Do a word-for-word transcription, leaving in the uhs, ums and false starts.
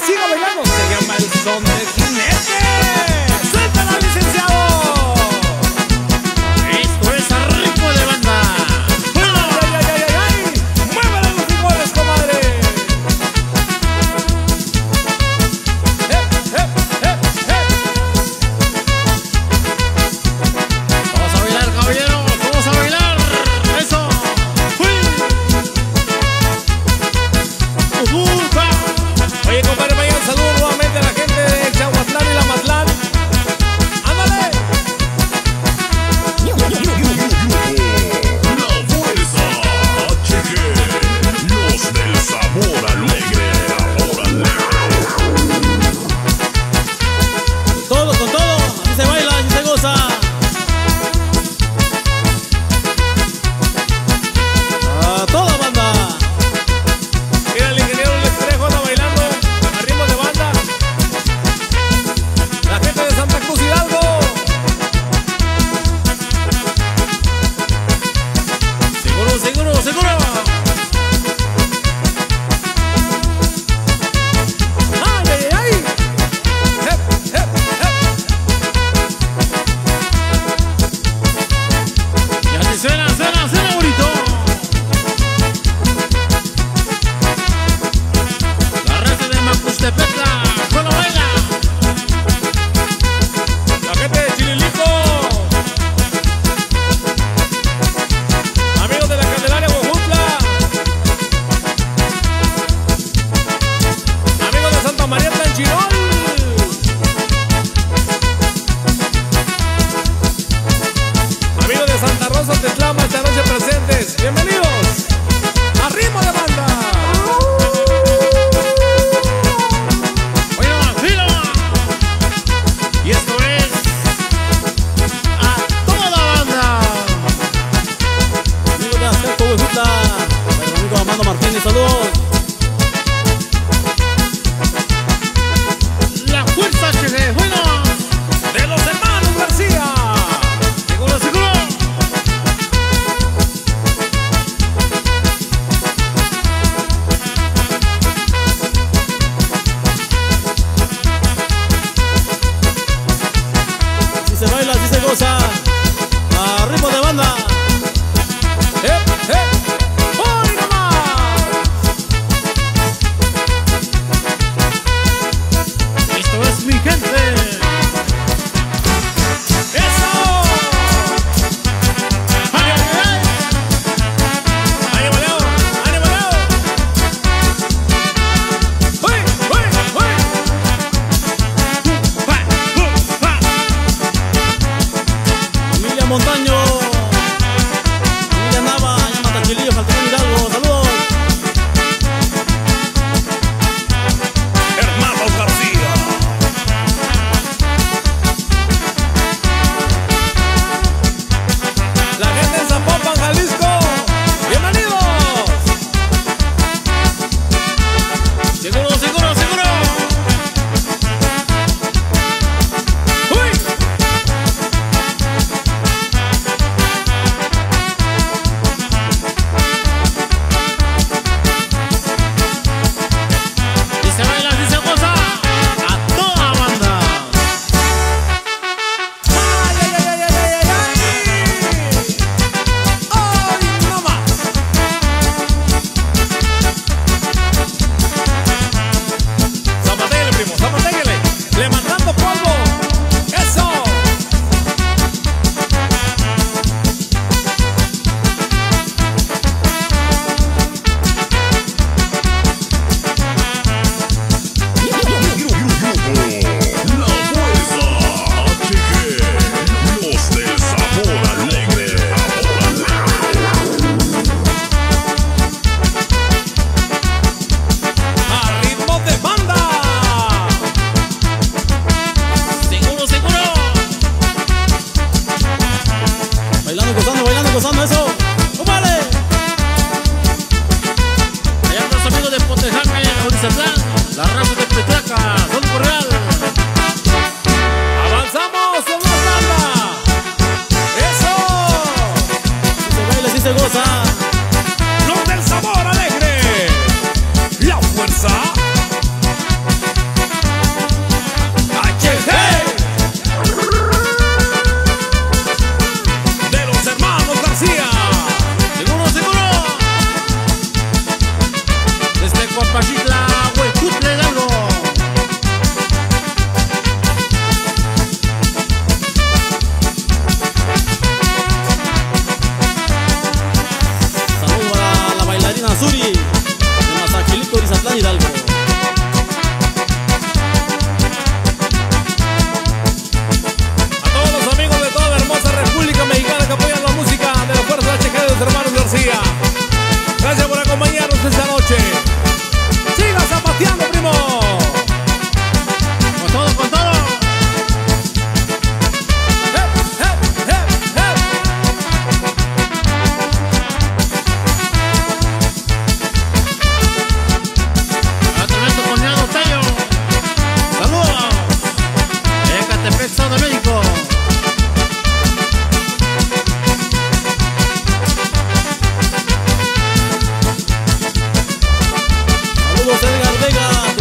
siga bailando. Se llama el son del jinete. ¡Suéltala, licenciado! Esto es a ritmo de banda. ¡Ay, ay, ay, ay, ay! ¡Muévele los frijoles, comadre! ¡Eh, eh, eh, eh! Vamos a bailar, caballeros. Vamos a bailar. Eso. ¡Uy! ¡Ujuja! Oye, compadre, vaya un saludo nuevamente a la gente de Chahuatlán y la Matlán. ¡Ándale! La fuerza H G, los del sabor alegre, sabor alegre. Todo con todo. Así se baila, así se goza. A toda banda. Mira, el ingeniero Lex Trejo anda bailando a ritmo de banda. La gente de Santa Cruz Hidalgo. Seguro, seguro, seguro. ¡Ay, ay, ay! ¡Hep, hep, hep! Y así suena, suena, suena bonito. La raza de Macuxtepetla, solo baila. La gente de Chililico. Amigos de la Candelaria, Huejutla. Amigos de Santa María Tlanchirol. Amigos de Santa Rosa Tetlama, esta noche presentes. Bienvenidos a ritmo de banda. Oye, nomás, filo. Y esto es a toda banda. Amigos de Azteco, Huejutla. Nuestro amigo Amando Martínez, saludos. La fuerza H G, bueno. De los hermanos García. Seguro, seguro. Así se baila, así se goza. A ritmo de banda. ¡Eh, eh! ¡Hoy nomás! Esto es mi gente. ¡Eso! ¡Ay, ay, ay! ¡Ánimo, Leo! ¡Ánimo, Leo! ¡Uy, uy, uy! ¡Pa! ¡Pu! ¡Pa! Familia Montaño, familia Nava, ya Matachilillo, Falcón Hidalgo, saludos. Hermanos García. La gente en Zapopan, Jalisco. ¡Bienvenidos! Seguro, seguro, seguro. ¡Uy! Y se baila, y se goza. A toda banda. ¡Ay, ay, ay, ay, ay, ay, ay! ¡Hoy nomás! Zapatéguele, primo, zapatéguele. Levantando polvo. ¡Eso! La fuerza H G, los del sabor alegre, sabor alegre. ¡A ritmo de banda! Seguro, seguro. Bailando, gozando, bailando, gozando, eso. ¡Cómale! Allá con los amigos de Potejame, Orizatlán, la raza de Petraca, son Correal. ¡Avanzamos en la banda! ¡Eso! Si se baila, si se goza. ¡Los del sabor alegre! ¡La fuerza! Vega.